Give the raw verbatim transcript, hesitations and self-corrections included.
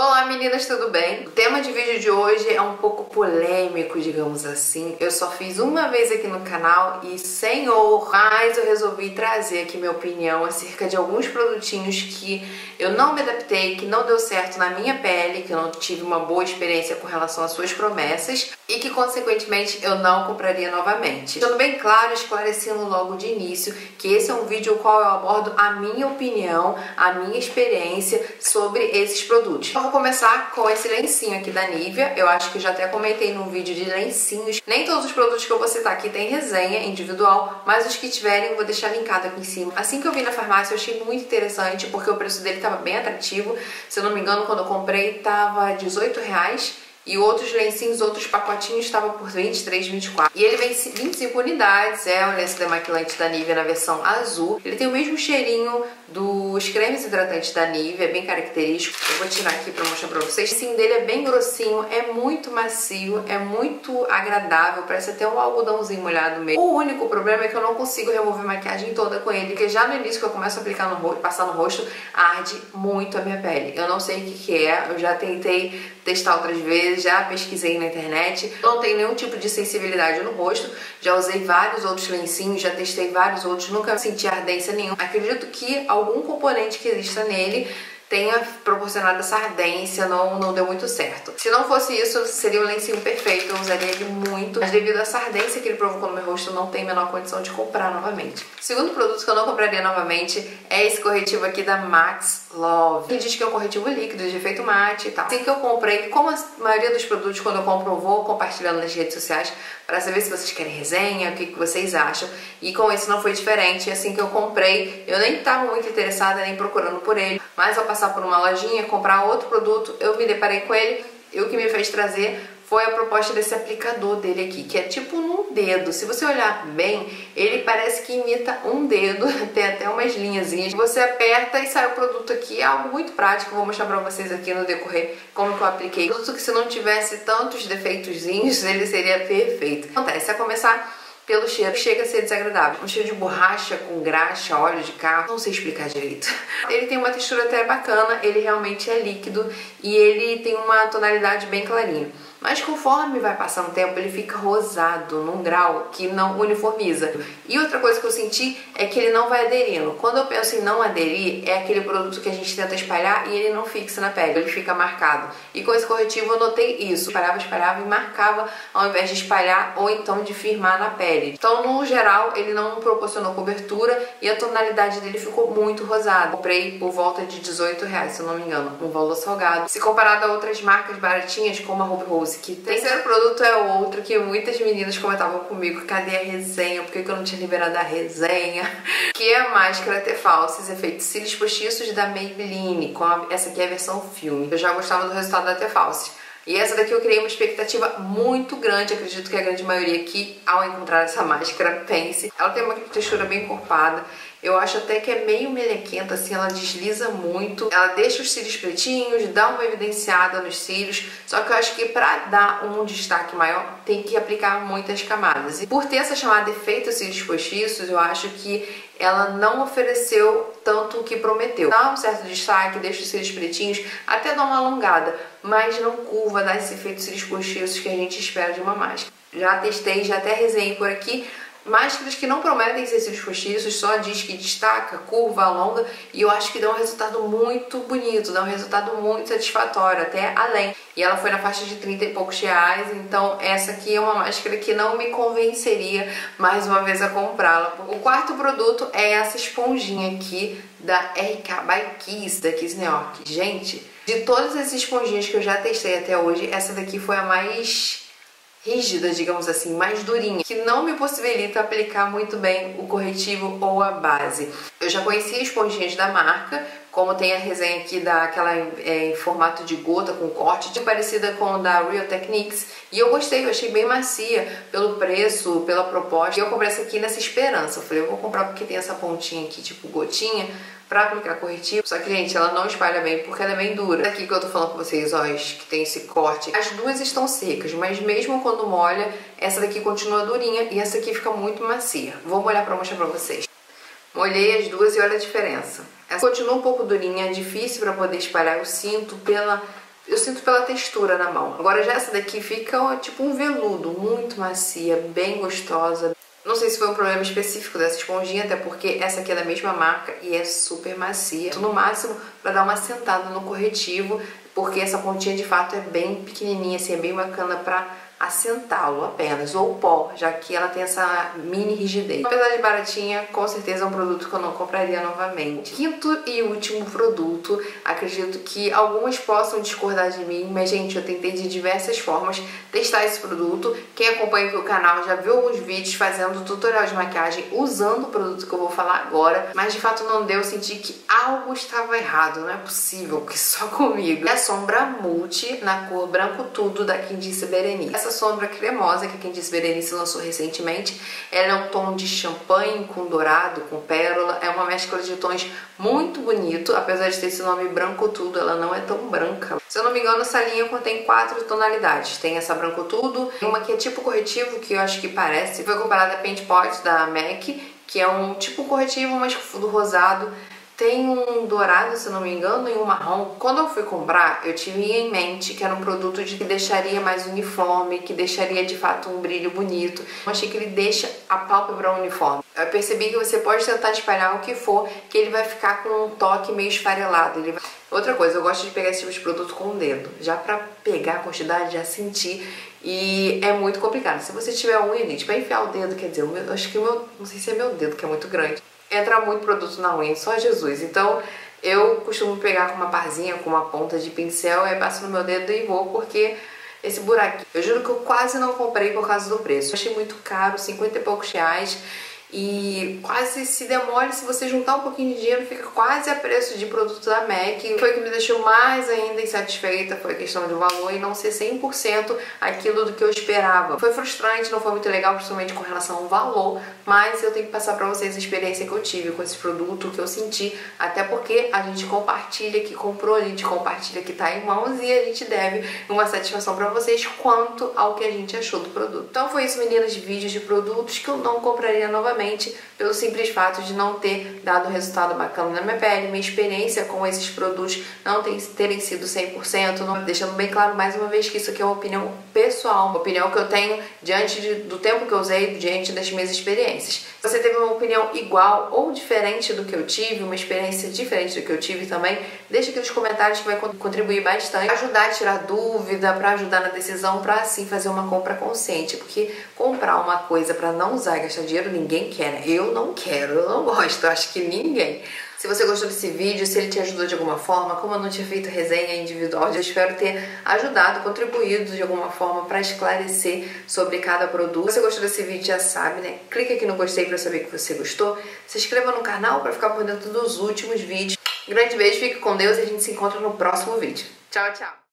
Olá meninas, tudo bem? O tema de vídeo de hoje é um pouco polêmico, digamos assim. Eu só fiz uma vez aqui no canal e senhor, mas eu resolvi trazer aqui minha opinião acerca de alguns produtinhos que eu não me adaptei, que não deu certo na minha pele, que eu não tive uma boa experiência com relação às suas promessas e que consequentemente eu não compraria novamente. Deixando bem claro, esclarecendo logo de início que esse é um vídeo no qual eu abordo a minha opinião, a minha experiência sobre esses produtos. Eu vou começar com esse lencinho aqui da Nivea. Eu acho que já até comentei num vídeo de lencinhos. Nem todos os produtos que eu vou citar aqui tem resenha individual, mas os que tiverem eu vou deixar linkado aqui em cima. Assim que eu vi na farmácia eu achei muito interessante porque o preço dele estava bem atrativo. Se eu não me engano, quando eu comprei estava dezoito reais. E outros lencinhos, outros pacotinhos estavam por vinte e três, vinte e quatro. E ele vem vinte e cinco unidades, é o lenço demaquilante da Nivea na versão azul. Ele tem o mesmo cheirinho dos cremes hidratantes da Nivea, é bem característico. Eu vou tirar aqui pra mostrar pra vocês. O lencinho dele é bem grossinho, é muito macio, é muito agradável, parece até um algodãozinho molhado mesmo. O único problema é que eu não consigo remover a maquiagem toda com ele, porque já no início que eu começo a aplicar no rosto, passar no rosto, arde muito a minha pele. Eu não sei o que que é, eu já tentei testar outras vezes, já pesquisei na internet, não tenho nenhum tipo de sensibilidade no rosto, já usei vários outros lencinhos, já testei vários outros, nunca senti ardência nenhuma. Acredito que algum componente que exista nele tenha proporcionado essa ardência, não, não deu muito certo. Se não fosse isso, seria o lencinho perfeito, eu usaria ele muito, mas devido a essa ardência que ele provocou no meu rosto, eu não tenho a menor condição de comprar novamente. O segundo produto que eu não compraria novamente é esse corretivo aqui da Max Love. Ele diz que é um corretivo líquido, de efeito mate e tal. Assim que eu comprei, como a maioria dos produtos, quando eu compro, eu vou compartilhando nas redes sociais para saber se vocês querem resenha, o que, que vocês acham. E com esse não foi diferente. Assim que eu comprei, eu nem estava muito interessada, nem procurando por ele, mas ao passar por uma lojinha, comprar outro produto, eu me deparei com ele e o que me fez trazer foi a proposta desse aplicador dele aqui, que é tipo num dedo. Se você olhar bem, ele parece que imita um dedo, tem até umas linhazinhas. Você aperta e sai o produto aqui, é algo muito prático, vou mostrar pra vocês aqui no decorrer como que eu apliquei. Um produto que se não tivesse tantos defeitozinhos, ele seria perfeito. Acontece, a começar pelo cheiro, chega a ser desagradável. Um cheiro de borracha com graxa, óleo de carro, não sei explicar direito. Ele tem uma textura até bacana, ele realmente é líquido e ele tem uma tonalidade bem clarinha. Mas conforme vai passando o tempo, ele fica rosado num grau que não uniformiza. E outra coisa que eu senti é que ele não vai aderindo. Quando eu penso em não aderir, é aquele produto que a gente tenta espalhar e ele não fixa na pele, ele fica marcado. E com esse corretivo eu notei isso. Espalhava, espalhava e marcava ao invés de espalhar ou então de firmar na pele. Então, no geral, ele não proporcionou cobertura e a tonalidade dele ficou muito rosada. Comprei por volta de dezoito reais, se eu não me engano, um valor salgado. Se comparado a outras marcas baratinhas, como a Ruby Rose, que o terceiro produto é outro que muitas meninas comentavam comigo, cadê a resenha, por que eu não tinha liberado a resenha, que é a máscara T Falsies efeito cílios postiços da Maybelline, com a, essa aqui é a versão filme. Eu já gostava do resultado da T Falsies. E essa daqui eu criei uma expectativa muito grande, acredito que a grande maioria aqui, ao encontrar essa máscara, pense. Ela tem uma textura bem encorpada, eu acho até que é meio melequenta, assim, ela desliza muito. Ela deixa os cílios pretinhos, dá uma evidenciada nos cílios, só que eu acho que pra dar um destaque maior, tem que aplicar muitas camadas. E por ter essa chamada efeito cílios postiços, eu acho que ela não ofereceu tanto o que prometeu. Dá um certo destaque, deixa os cílios pretinhos, até dá uma alongada, mas não curva, dá esse efeito cílios postiços que a gente espera de uma máscara. Já testei, já até resenhei por aqui, máscaras que não prometem ser cílios postiços, só diz que destaca, curva, alonga, e eu acho que dá um resultado muito bonito, dá um resultado muito satisfatório, até além. E ela foi na faixa de trinta e poucos reais, então essa aqui é uma máscara que não me convenceria mais uma vez a comprá-la. O quarto produto é essa esponjinha aqui da R K by Kiss, da Kiss New York. Gente, de todas essas esponjinhas que eu já testei até hoje, essa daqui foi a mais rígida, digamos assim, mais durinha, que não me possibilita aplicar muito bem o corretivo ou a base. Eu já conhecia esponjinhas da marca, como tem a resenha aqui daquela é, em formato de gota com corte, de parecida com a da Real Techniques, e eu gostei, eu achei bem macia pelo preço, pela proposta. E eu comprei essa aqui nessa esperança. Eu falei, eu vou comprar porque tem essa pontinha aqui, tipo gotinha, pra aplicar corretivo. Só que, gente, ela não espalha bem porque ela é bem dura. Aqui que eu tô falando com vocês, ó, que tem esse corte. As duas estão secas, mas mesmo quando molha, essa daqui continua durinha e essa aqui fica muito macia. Vou molhar pra mostrar pra vocês. Molhei as duas e olha a diferença. Essa continua um pouco durinha, é difícil pra poder espalhar. Eu sinto pela Eu sinto pela textura na mão. Agora já essa daqui fica ó, tipo um veludo, muito macia, bem gostosa. Não sei se foi um problema específico dessa esponjinha, até porque essa aqui é da mesma marca e é super macia. No máximo para dar uma sentada no corretivo, porque essa pontinha de fato é bem pequenininha, assim, é bem bacana para assentá-lo apenas, ou pó, já que ela tem essa mini rigidez. Apesar de baratinha, com certeza é um produto que eu não compraria novamente. Quinto e último produto, acredito que algumas possam discordar de mim, mas gente, eu tentei de diversas formas testar esse produto. Quem acompanha aqui o canal já viu alguns vídeos fazendo tutorial de maquiagem usando o produto que eu vou falar agora, mas de fato não deu, eu senti que algo estava errado, não é possível que só comigo. É a sombra Multi na cor Branco Tudo da Quem Disse Berenice. Essa sombra cremosa que a Quem Disse Berenice lançou recentemente, ela é um tom de champanhe com dourado, com pérola, é uma mescla de tons muito bonito, apesar de ter esse nome Branco Tudo, ela não é tão branca. Se eu não me engano, essa linha contém quatro tonalidades, tem essa Branco Tudo, uma que é tipo corretivo, que eu acho que parece, foi comparada a Paint Pot da MAC, que é um tipo corretivo, mas do rosado. Tem um dourado, se não me engano, e um marrom. Quando eu fui comprar, eu tive em mente que era um produto de que deixaria mais uniforme, que deixaria de fato um brilho bonito. Eu achei que ele deixa a pálpebra uniforme. Eu percebi que você pode tentar espalhar o que for, que ele vai ficar com um toque meio esfarelado. Ele vai... Outra coisa, eu gosto de pegar esse tipo de produto com o dedo, já pra pegar a quantidade, já sentir. E é muito complicado. Se você tiver unha, gente, vai enfiar o dedo, quer dizer, eu acho que o meu, não sei se é meu dedo, que é muito grande. Entra muito produto na unha, só Jesus. Então eu costumo pegar com uma parzinha, com uma ponta de pincel, aí passo no meu dedo e vou, porque esse buraquinho, eu juro que eu quase não comprei por causa do preço. Eu achei muito caro, cinquenta e poucos reais. E quase se demole, se você juntar um pouquinho de dinheiro, fica quase a preço de produto da MAC. Foi o que me deixou mais ainda insatisfeita, foi a questão do valor e não ser cem por cento aquilo do que eu esperava. Foi frustrante, não foi muito legal, principalmente com relação ao valor, mas eu tenho que passar pra vocês a experiência que eu tive com esse produto, o que eu senti, até porque a gente compartilha que comprou, a gente compartilha que tá em mãos e a gente deve uma satisfação pra vocês quanto ao que a gente achou do produto. Então foi isso, meninas, de vídeos de produtos que eu não compraria novamente, pelo simples fato de não ter dado resultado bacana na minha pele. Minha experiência com esses produtos não tem, terem sido cem por cento, não, deixando bem claro mais uma vez que isso aqui é uma opinião pessoal, uma opinião que eu tenho diante de, do tempo que eu usei, diante das minhas experiências. Se você teve uma opinião igual ou diferente do que eu tive, uma experiência diferente do que eu tive também, deixa aqui nos comentários que vai contribuir bastante, pra ajudar a tirar dúvida, para ajudar na decisão, para assim fazer uma compra consciente, porque comprar uma coisa para não usar e gastar dinheiro ninguém quer, né? Eu não quero, eu não gosto, eu acho que ninguém. Se você gostou desse vídeo, se ele te ajudou de alguma forma, como eu não tinha feito resenha individual, eu espero ter ajudado, contribuído de alguma forma para esclarecer sobre cada produto. Se você gostou desse vídeo, já sabe, né? Clica aqui no gostei para saber que você gostou. Se inscreva no canal para ficar por dentro dos últimos vídeos. Grande beijo, fique com Deus e a gente se encontra no próximo vídeo. Tchau, tchau!